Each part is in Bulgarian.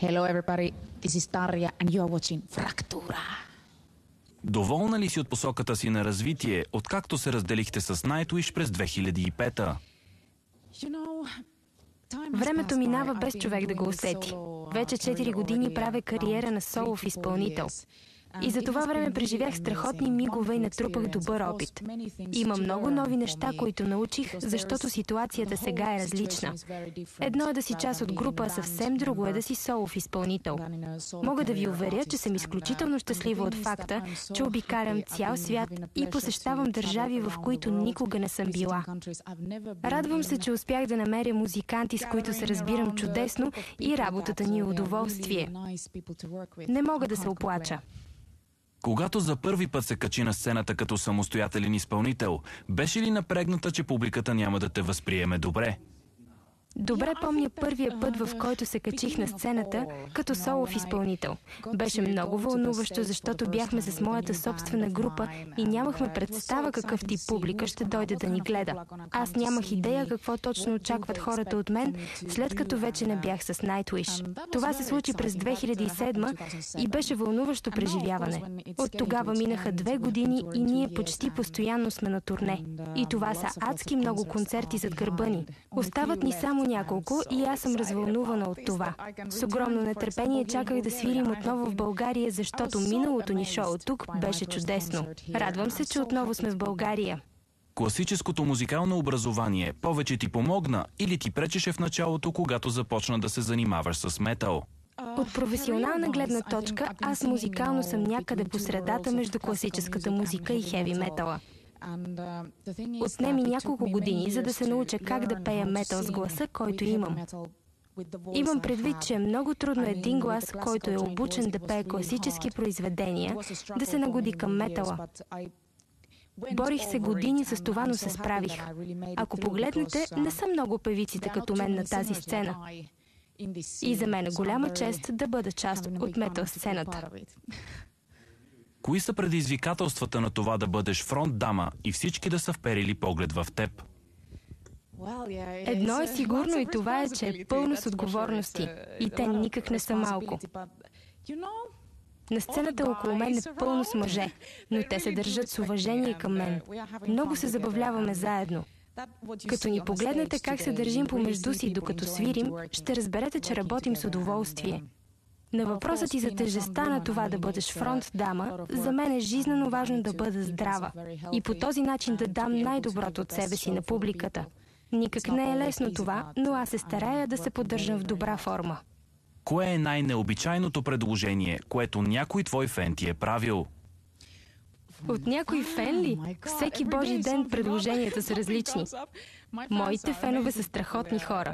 Hello everybody, this is Tarja and you are watching Fractura. Доволна ли си от посоката си на развитие, откакто се разделихте с Nightwish през 2005-та? Времето минава без човек да го усети. Вече 4 години правя кариера на солов изпълнител. И за това време преживях страхотни мигове и натрупах добър опит. Има много нови неща, които научих, защото ситуацията сега е различна. Едно е да си част от група, а съвсем друго е да си солов изпълнител. Мога да ви уверя, че съм изключително щастлива от факта, че обикалям цял свят и посещавам държави, в които никога не съм била. Радвам се, че успях да намеря музиканти, с които се разбирам чудесно и работата ни е удоволствие. Не мога да се оплача. Когато за първи път се качи на сцената като самостоятелен изпълнител, беше ли напрегната, че публиката няма да те възприеме добре? Добре помня първия път, в който се качих на сцената като солов изпълнител. Беше много вълнуващо, защото бяхме с моята собствена група и нямахме представа какъв тип публика ще дойде да ни гледа. Аз нямах идея какво точно очакват хората от мен, след като вече не бях с Nightwish. Това се случи през 2007 и беше вълнуващо преживяване. От тогава минаха 2 години и ние почти постоянно сме на турне. И това са адски много концерти зад гърба ни. Остават ни само няколко и аз съм развълнувана от това. С огромно нетърпение чаках да свирим отново в България, защото миналото ни шоу тук беше чудесно. Радвам се, че отново сме в България. Класическото музикално образование повече ти помогна или ти пречеше в началото, когато започна да се занимаваш с метал? От професионална гледна точка, аз музикално съм някъде по средата между класическата музика и хеви метала. Отне ми няколко години, за да се науча как да пея метал с гласа, който имам. Имам предвид, че е много трудно един глас, който е обучен да пее класически произведения, да се нагоди към метала. Борих се години с това, но се справих. Ако погледнете, не са много певиците като мен на тази сцена. И за мен е голяма чест да бъда част от метал сцената. Кои са предизвикателствата на това да бъдеш фронт дама и всички да са вперили поглед в теб? Едно е сигурно и това е, че е пълно с отговорности. И те никак не са малко. На сцената около мен е пълно с мъже, но те се държат с уважение към мен. Много се забавляваме заедно. Като ни погледнете как се държим помежду си докато свирим, ще разберете, че работим с удоволствие. На въпросът ти за тежестта на това да бъдеш фронт дама, за мен е жизнено важно да бъда здрава и по този начин да дам най-доброто от себе си на публиката. Никак не е лесно това, но аз се старая да се поддържам в добра форма. Кое е най-необичайното предложение, което някой твой фен ти е правил? От някой фен ли? Всеки божи ден предложенията са различни. Моите фенове са страхотни хора.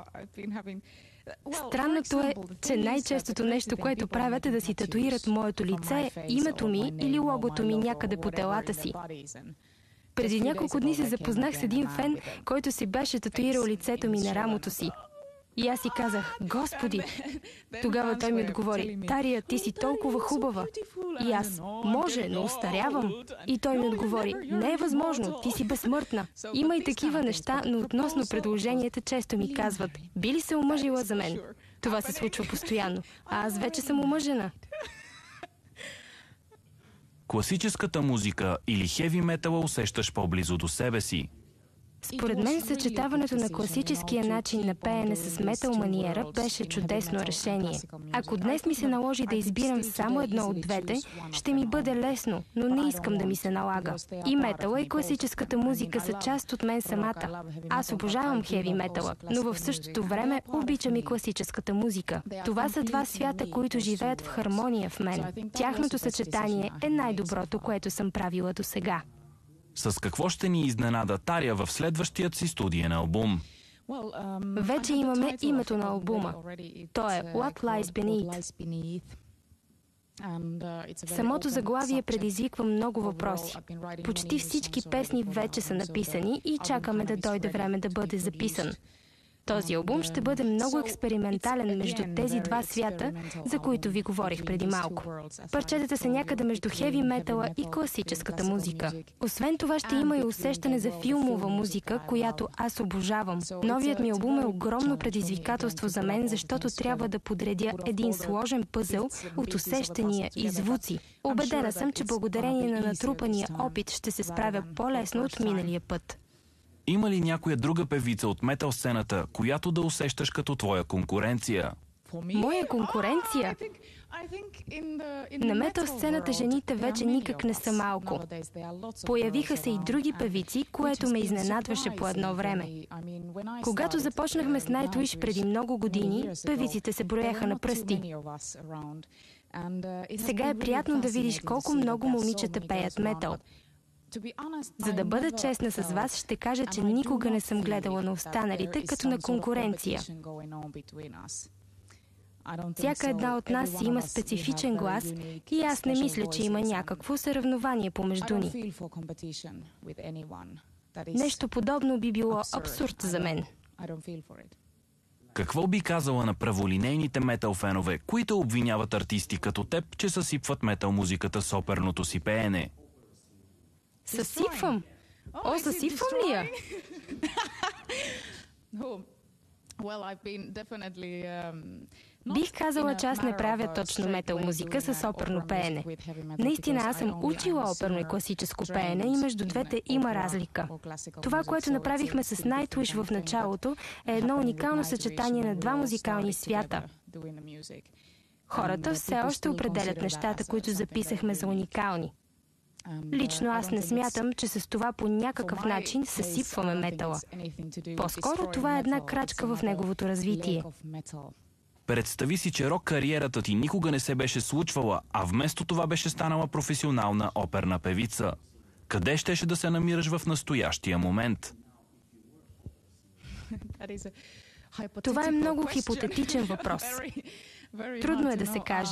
Странното е, че най-честото нещо, което правят, е да си татуират моето лице, името ми или логото ми някъде по телата си. Преди няколко дни се запознах с един фен, който си беше татуирал лицето ми на рамото си. И аз си казах: Господи! Тогава той ми отговори: Тария, ти си толкова хубава. И аз: може, но остарявам. И той ми отговори: не е възможно, ти си безсмъртна. Има и такива неща, но относно предложенията често ми казват: би ли се омъжила за мен? Това се случва постоянно. А аз вече съм омъжена. Класическата музика или хеви метала усещаш по-близо до себе си? Според мен съчетаването на класическия начин на пеене с метал маниера беше чудесно решение. Ако днес ми се наложи да избирам само едно от двете, ще ми бъде лесно, но не искам да ми се налага. И метала и класическата музика са част от мен самата. Аз обожавам хеви метала, но в същото време обичам и класическата музика. Това са два свята, които живеят в хармония в мен. Тяхното съчетание е най-доброто, което съм правила досега. С какво ще ни изненада Тария в следващият си студиен албум? Вече имаме името на албума. То е What Lies Beneath. Самото заглавие предизвиква много въпроси. Почти всички песни вече са написани и чакаме да дойде време да бъде записан. Този албум ще бъде много експериментален между тези два свята, за които ви говорих преди малко. Парчетата са някъде между хеви метала и класическата музика. Освен това ще има и усещане за филмова музика, която аз обожавам. Новият ми албум е огромно предизвикателство за мен, защото трябва да подредя един сложен пъзел от усещания и звуци. Убедена съм, че благодарение на натрупания опит ще се справя по-лесно от миналия път. Има ли някоя друга певица от метал сцената, която да усещаш като твоя конкуренция? Моя конкуренция? На метал сцената жените вече никак не са малко. Появиха се и други певици, което ме изненадваше по едно време. Когато започнахме с Nightwish преди много години, певиците се брояха на пръсти. Сега е приятно да видиш колко много момичета пеят метал. За да бъда честна с вас, ще кажа, че никога не съм гледала на останалите като на конкуренция. Всяка една от нас има специфичен глас и аз не мисля, че има някакво съревнование помежду ни. Нещо подобно би било абсурд за мен. Какво би казала на праволинейните метал фенове, които обвиняват артисти като теб, че съсипват метал музиката с оперното си пеене? Съсипвам? О, съсипвам ли я? Бих казала, че аз не правя точно метал музика с оперно пеене. Наистина аз съм учила оперно и класическо пеене и между двете има разлика. Това, което направихме с Nightwish в началото, е едно уникално съчетание на два музикални свята. Хората все още определят нещата, които записахме за уникални. Лично аз не смятам, че с това по някакъв начин съсипваме метала. По-скоро това е една крачка в неговото развитие. Представи си, че рок кариерата ти никога не се беше случвала, а вместо това беше станала професионална оперна певица. Къде щеше да се намираш в настоящия момент? Това е много хипотетичен въпрос. Трудно е да се каже.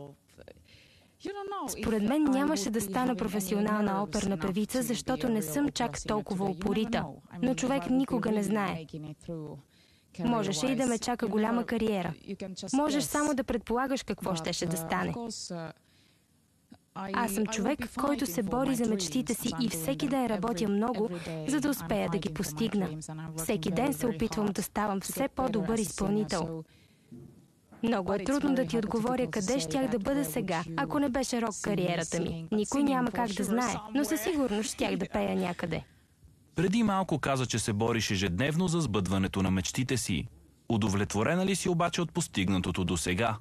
Според мен нямаше да стана професионална оперна певица, защото не съм чак толкова упорита. Но човек никога не знае. Можеше и да ме чака голяма кариера. Можеш само да предполагаш какво щеше да стане. Аз съм човек, който се бори за мечтите си и всеки ден работя много, за да успея да ги постигна. Всеки ден се опитвам да ставам все по-добър изпълнител. Много е трудно да ти отговоря къде щях да бъда сега, ако не беше рок кариерата ми. Никой няма как да знае, но със сигурност щях да пея някъде. Преди малко каза, че се бориш ежедневно за сбъдването на мечтите си. Удовлетворена ли си обаче от постигнатото до сега?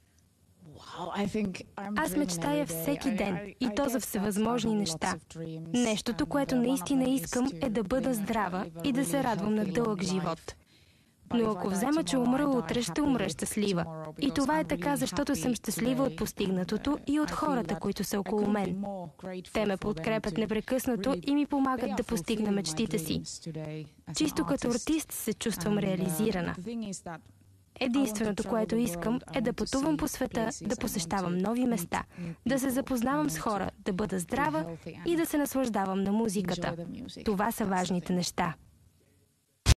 Аз мечтая всеки ден и то за всевъзможни неща. Нещото, което наистина искам, е да бъда здрава и да се радвам на дълъг живот. Но ако взема, че умра утре, ще умра щастлива. И това е така, защото съм щастлива от постигнатото и от хората, които са около мен. Те ме подкрепят непрекъснато и ми помагат да постигна мечтите си. Чисто като артист се чувствам реализирана. Единственото, което искам, е да пътувам по света, да посещавам нови места, да се запознавам с хора, да бъда здрава и да се наслаждавам на музиката. Това са важните неща.